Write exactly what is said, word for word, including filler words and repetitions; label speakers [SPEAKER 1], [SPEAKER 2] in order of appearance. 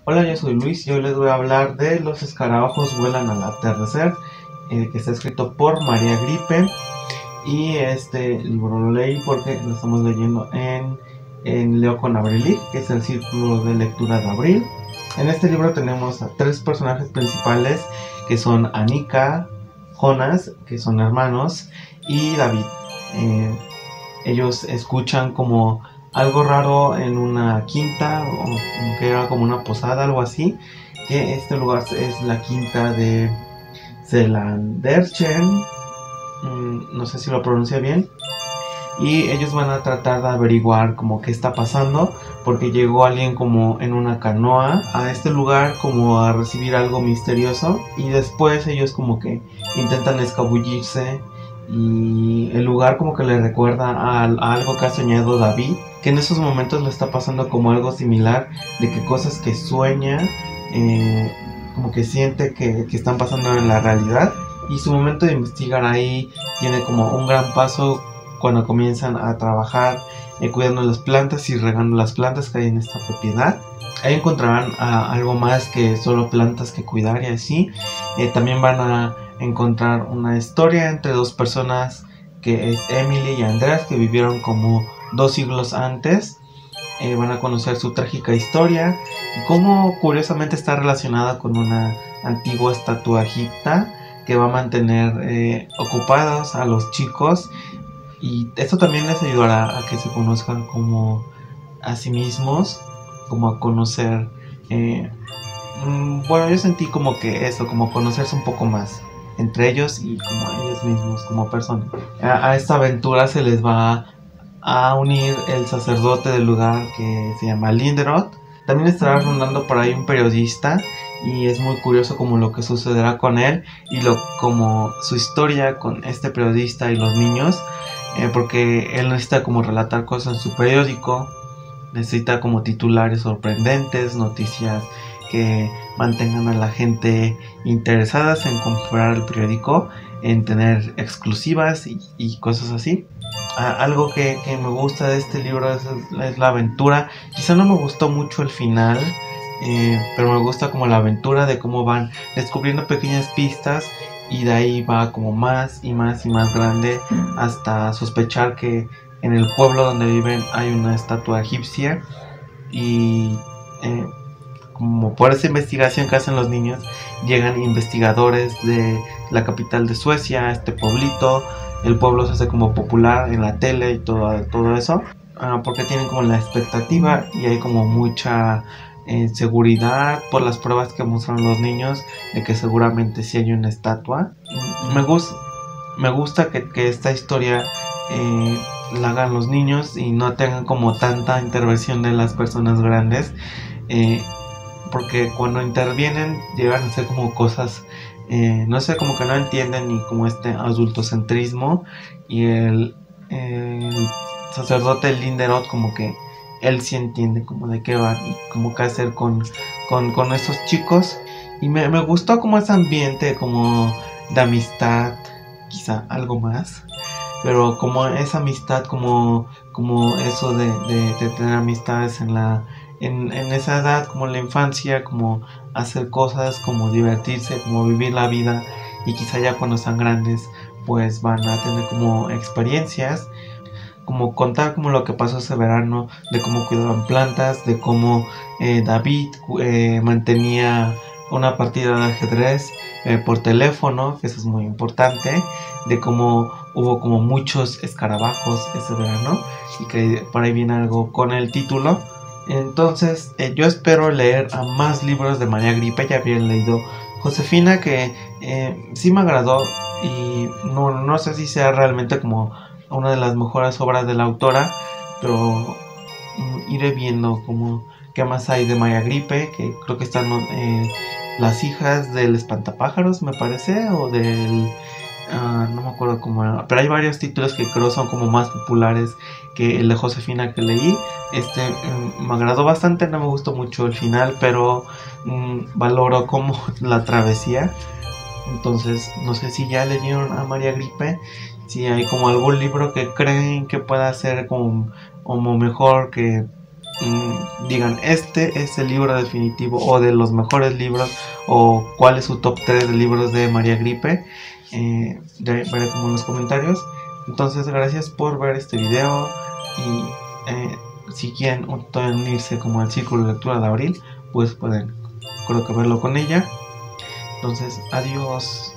[SPEAKER 1] Hola, yo soy Luis y hoy les voy a hablar de Los escarabajos vuelan al atardecer, eh, que está escrito por María Gripe. Y este libro lo leí porque lo estamos leyendo en, en Leo con Abril, que es el círculo de lectura de Abril. En este libro tenemos a tres personajes principales, que son Anika, Jonas, que son hermanos, y David. Eh, ellos escuchan como algo raro en una quinta, o que era como una posada, algo así, que este lugar es la quinta de Zelanderchen, no sé si lo pronuncia bien, y ellos van a tratar de averiguar como qué está pasando, porque llegó alguien como en una canoa a este lugar como a recibir algo misterioso, y después ellos como que intentan escabullirse, y el lugar como que le recuerda a, a algo que ha soñado David, que en esos momentos le está pasando como algo similar, de que cosas que sueña, eh, como que siente que, que están pasando en la realidad, y su momento de investigar ahí tiene como un gran paso cuando comienzan a trabajar eh, cuidando las plantas y regando las plantas que hay en esta propiedad. Ahí encontrarán uh, algo más que solo plantas que cuidar y así. Eh, también van a encontrar una historia entre dos personas, que es Emily y Andreas, que vivieron como dos siglos antes. Eh, van a conocer su trágica historia y cómo curiosamente está relacionada con una antigua estatua egipta que va a mantener eh, ocupados a los chicos, y esto también les ayudará a que se conozcan como a sí mismos, como a conocer, eh, mmm, bueno, yo sentí como que eso, como conocerse un poco más entre ellos y como a ellos mismos como personas. A, a esta aventura se les va a unir el sacerdote del lugar, que se llama Linderoth. También estará rondando por ahí un periodista, y es muy curioso como lo que sucederá con él y lo como su historia con este periodista y los niños, eh, porque él necesita como relatar cosas en su periódico, necesita como titulares sorprendentes, noticias que mantengan a la gente interesadas en comprar el periódico, en tener exclusivas y, y cosas así. Ah, algo que, que me gusta de este libro es, es la aventura. Quizá no me gustó mucho el final, eh, pero me gusta como la aventura de cómo van descubriendo pequeñas pistas, y de ahí va como más y más y más grande hasta sospechar que en el pueblo donde viven hay una estatua egipcia, y eh, como por esa investigación que hacen los niños, llegan investigadores de la capital de Suecia a este pueblito. El pueblo se hace como popular en la tele y todo, todo eso, uh, porque tienen como la expectativa, y hay como mucha eh, seguridad por las pruebas que muestran los niños de que seguramente sí hay una estatua. Me, gust me gusta que, que esta historia eh, la hagan los niños y no tengan como tanta intervención de las personas grandes, eh, porque cuando intervienen llegan a hacer como cosas, eh, no sé, como que no entienden, ni como este adultocentrismo, y el, el sacerdote Linderoth como que él sí entiende como de qué va y como qué hacer con, con, con estos chicos, y me, me gustó como ese ambiente como de amistad, quizá algo más, pero como esa amistad, como, como eso de, de, de tener amistades en la En, en esa edad, como en la infancia, como hacer cosas, como divertirse, como vivir la vida, y quizá ya cuando sean grandes pues van a tener como experiencias, como contar como lo que pasó ese verano, de cómo cuidaban plantas, de cómo eh, David eh, mantenía una partida de ajedrez eh, por teléfono, que eso es muy importante, de cómo hubo como muchos escarabajos ese verano, y que por ahí viene algo con el título. Entonces eh, yo espero leer a más libros de María Gripe. Ya había leído Josefina, que eh, sí me agradó, y no, no sé si sea realmente como una de las mejores obras de la autora, pero mm, iré viendo como qué más hay de María Gripe, que creo que están eh, Las hijas del espantapájaros, me parece, o del... Uh, no me acuerdo cómo era, pero hay varios títulos que creo son como más populares que el de Josefina que leí. Este um, me agradó bastante, no me gustó mucho el final, pero um, valoro como la travesía. Entonces no sé si ya leyeron a María Gripe, si hay como algún libro que creen que pueda ser como, como mejor que mmm, digan este es el libro definitivo o de los mejores libros, o cuál es su top tres de libros de María Gripe. Eh, veré como en los comentarios. Entonces, gracias por ver este video, y eh, si quieren unirse como al círculo de lectura de Abril, pues pueden, creo que verlo con ella. Entonces, adiós.